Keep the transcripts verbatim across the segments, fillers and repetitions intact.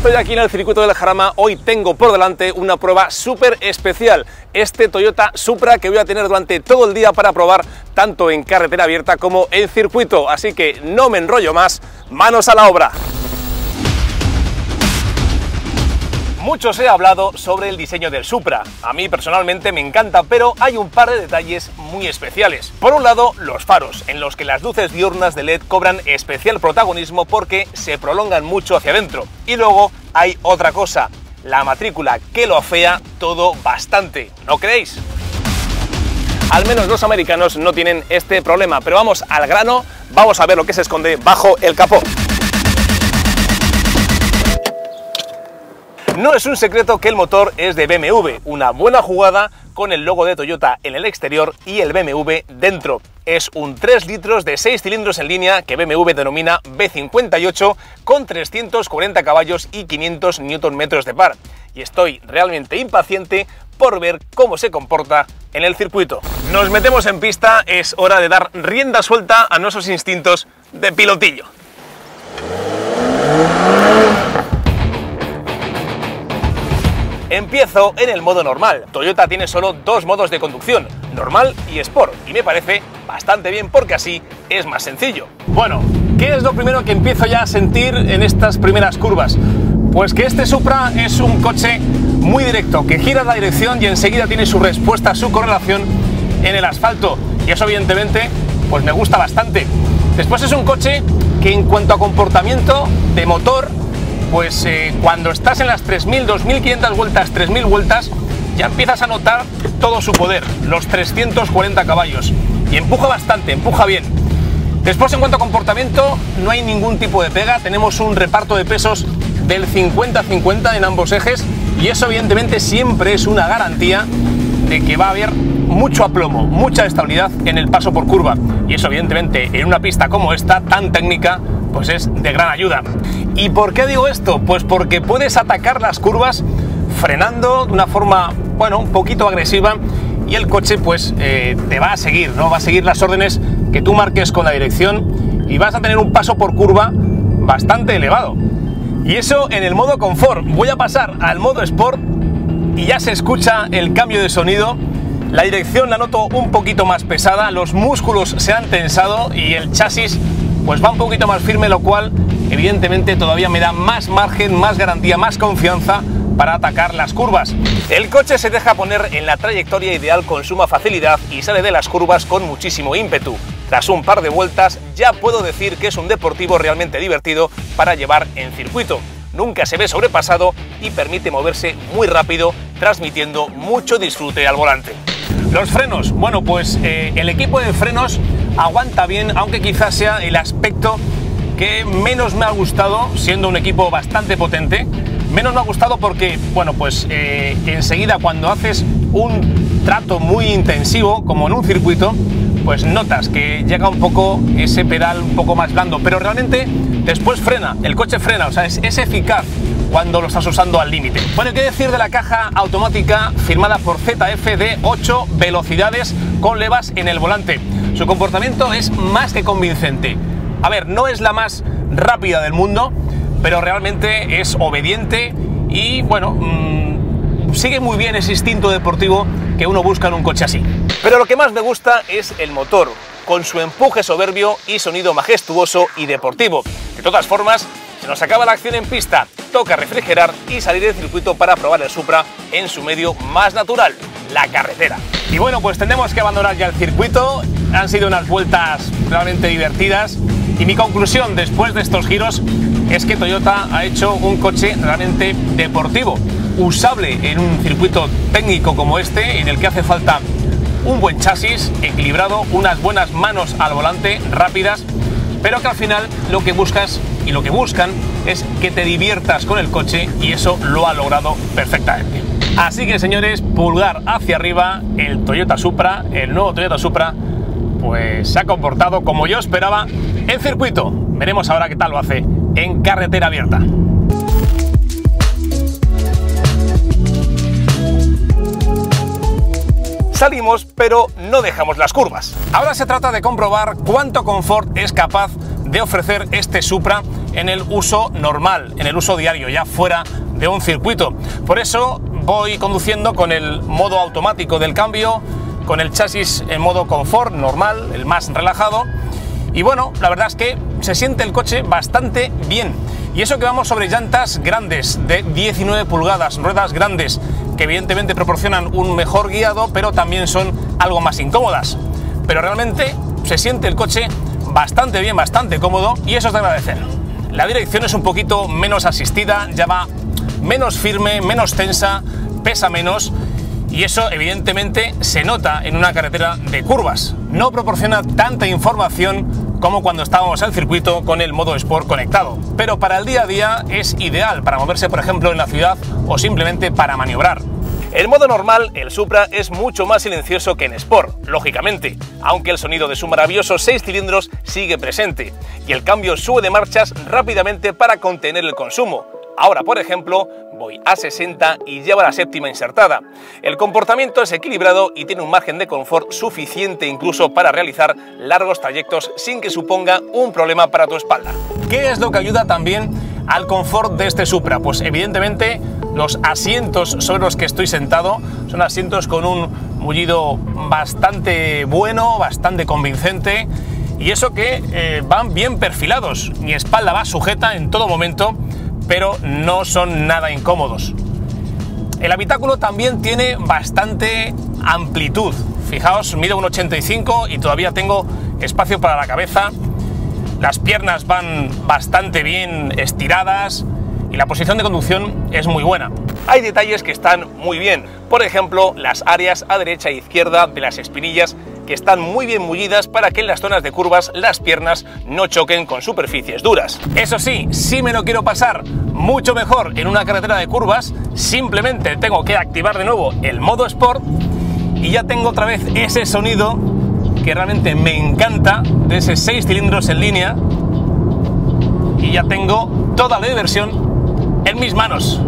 estoy aquí en el circuito del Jarama, hoy tengo por delante una prueba súper especial, este Toyota Supra que voy a tener durante todo el día para probar tanto en carretera abierta como en circuito, así que no me enrollo más, manos a la obra. Mucho se ha hablado sobre el diseño del Supra. A mí personalmente me encanta, pero hay un par de detalles muy especiales. Por un lado, los faros, en los que las luces diurnas de L E D cobran especial protagonismo porque se prolongan mucho hacia adentro. Y luego hay otra cosa, la matrícula, que lo afea todo bastante, ¿no creéis? Al menos los americanos no tienen este problema, pero vamos al grano, vamos a ver lo que se esconde bajo el capó. No es un secreto que el motor es de B M W, una buena jugada con el logo de Toyota en el exterior y el B M W dentro. Es un tres litros de seis cilindros en línea que B M W denomina B cincuenta y ocho con trescientos cuarenta caballos y quinientos newton metros de par. Y estoy realmente impaciente por ver cómo se comporta en el circuito. Nos metemos en pista, es hora de dar rienda suelta a nuestros instintos de pilotillo. Empiezo en el modo normal. Toyota tiene solo dos modos de conducción, normal y Sport, y me parece bastante bien porque así es más sencillo. Bueno, ¿qué es lo primero que empiezo ya a sentir en estas primeras curvas? Pues que este Supra es un coche muy directo, que gira la dirección y enseguida tiene su respuesta, su correlación en el asfalto, y eso evidentemente pues me gusta bastante. Después es un coche que en cuanto a comportamiento de motor, pues eh, cuando estás en las tres mil, dos mil quinientas vueltas, tres mil vueltas, ya empiezas a notar todo su poder, los trescientos cuarenta caballos, y empuja bastante, empuja bien. Después, en cuanto a comportamiento, no hay ningún tipo de pega, tenemos un reparto de pesos del cincuenta cincuenta en ambos ejes, y eso evidentemente siempre es una garantía de que va a haber mucho aplomo, mucha estabilidad en el paso por curva, y eso evidentemente en una pista como esta, tan técnica, pues es de gran ayuda. ¿Y por qué digo esto? Pues porque puedes atacar las curvas frenando de una forma, bueno, un poquito agresiva, y el coche pues eh, te va a seguir, ¿no? Va a seguir las órdenes que tú marques con la dirección y vas a tener un paso por curva bastante elevado. Y eso en el modo confort. Voy a pasar al modo Sport y ya se escucha el cambio de sonido. La dirección la noto un poquito más pesada, los músculos se han tensado y el chasis pues va un poquito más firme, lo cual evidentemente todavía me da más margen, más garantía, más confianza para atacar las curvas. El coche se deja poner en la trayectoria ideal con suma facilidad y sale de las curvas con muchísimo ímpetu. Tras un par de vueltas ya puedo decir que es un deportivo realmente divertido para llevar en circuito. Nunca se ve sobrepasado y permite moverse muy rápido, transmitiendo mucho disfrute al volante. Los frenos, bueno pues eh, el equipo de frenos aguanta bien, aunque quizás sea el aspecto que menos me ha gustado, siendo un equipo bastante potente. Menos me ha gustado porque, bueno, pues eh, enseguida cuando haces un trato muy intensivo, como en un circuito, pues notas que llega un poco ese pedal un poco más blando, pero realmente después frena, el coche frena, o sea, es, es eficaz cuando lo estás usando al límite. Bueno, ¿qué decir de la caja automática firmada por Z F de ocho velocidades con levas en el volante? Su comportamiento es más que convincente. A ver, no es la más rápida del mundo, pero realmente es obediente y, bueno, mmm, sigue muy bien ese instinto deportivo que uno busca en un coche así. Pero lo que más me gusta es el motor, con su empuje soberbio y sonido majestuoso y deportivo. De todas formas, se nos acaba la acción en pista, toca refrigerar y salir del circuito para probar el Supra en su medio más natural, la carretera. Y bueno, pues tendremos que abandonar ya el circuito. Han sido unas vueltas realmente divertidas y mi conclusión después de estos giros es que Toyota ha hecho un coche realmente deportivo, usable en un circuito técnico como este, en el que hace falta un buen chasis equilibrado, unas buenas manos al volante, rápidas, pero que al final lo que buscas y lo que buscan es que te diviertas con el coche, y eso lo ha logrado perfectamente. Así que, señores, pulgar hacia arriba, el Toyota Supra, el nuevo Toyota Supra, pues se ha comportado como yo esperaba en circuito. Veremos ahora qué tal lo hace en carretera abierta. Salimos, pero no dejamos las curvas. Ahora se trata de comprobar cuánto confort es capaz de ofrecer este Supra en el uso normal, en el uso diario, ya fuera de un circuito. Por eso voy conduciendo con el modo automático del cambio, con el chasis en modo confort normal, el más relajado. Y bueno, la verdad es que se siente el coche bastante bien. Y eso que vamos sobre llantas grandes, de diecinueve pulgadas, ruedas grandes, que evidentemente proporcionan un mejor guiado, pero también son algo más incómodas. Pero realmente se siente el coche bastante bien, bastante cómodo, y eso es de agradecer. La dirección es un poquito menos asistida, ya va menos firme, menos tensa, pesa menos, y eso evidentemente se nota en una carretera de curvas. No proporciona tanta información como cuando estábamos al circuito con el modo Sport conectado, pero para el día a día es ideal para moverse, por ejemplo, en la ciudad o simplemente para maniobrar. En modo normal, el Supra es mucho más silencioso que en Sport, lógicamente, aunque el sonido de su maravilloso seis cilindros sigue presente, y el cambio sube de marchas rápidamente para contener el consumo. Ahora, por ejemplo, voy a sesenta y lleva la séptima insertada. El comportamiento es equilibrado y tiene un margen de confort suficiente incluso para realizar largos trayectos sin que suponga un problema para tu espalda. ¿Qué es lo que ayuda también al confort de este Supra? Pues evidentemente los asientos sobre los que estoy sentado son asientos con un mullido bastante bueno, bastante convincente, y eso que eh, van bien perfilados. Mi espalda va sujeta en todo momento, pero no son nada incómodos. El habitáculo también tiene bastante amplitud. Fijaos, mido uno ochenta y cinco y todavía tengo espacio para la cabeza. Las piernas van bastante bien estiradas y la posición de conducción es muy buena. Hay detalles que están muy bien. Por ejemplo, las áreas a derecha e izquierda de las espinillas, que están muy bien mullidas para que en las zonas de curvas las piernas no choquen con superficies duras. Eso sí, si me lo quiero pasar mucho mejor en una carretera de curvas, simplemente tengo que activar de nuevo el modo Sport y ya tengo otra vez ese sonido que realmente me encanta, de ese seis cilindros en línea, y ya tengo toda la diversión en mis manos.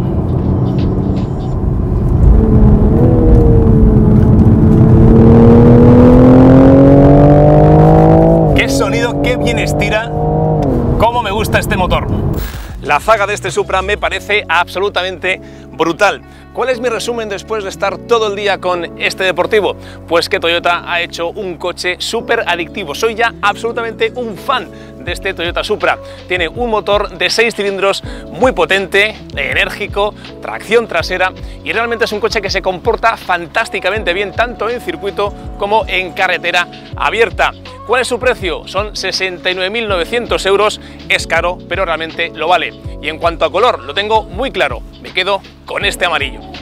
¡Qué sonido, qué bien estira! ¡Cómo me gusta este motor! La zaga de este Supra me parece absolutamente brutal. ¿Cuál es mi resumen después de estar todo el día con este deportivo? Pues que Toyota ha hecho un coche súper adictivo. Soy ya absolutamente un fan de este Toyota Supra. Tiene un motor de seis cilindros muy potente, enérgico, tracción trasera, y realmente es un coche que se comporta fantásticamente bien tanto en circuito como en carretera abierta. ¿Cuál es su precio? Son sesenta y nueve mil novecientos euros. Es caro, pero realmente lo vale. Y en cuanto a color, lo tengo muy claro. Me quedo con este amarillo.